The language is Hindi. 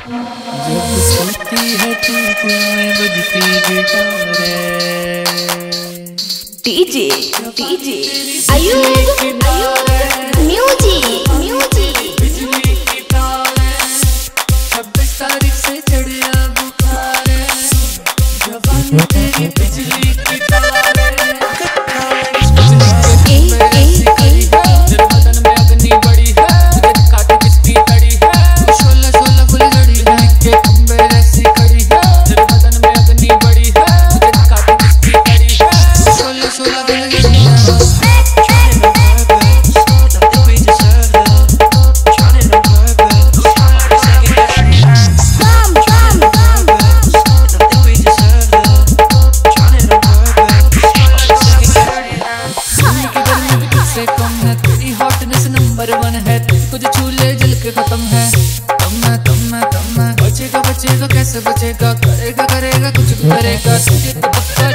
जब चलती है तू में बजती guitar DJ DJ Ayub music music. बिजली की तार 26 तारीख से चढ़िया बुखार जवानी तेरी बिजली की तार नंबर 1 है कुछ छू ले जल के खत्म है। बचेगा कैसे बचेगा, करेगा कुछ भी करेगा तुझे तो पक्का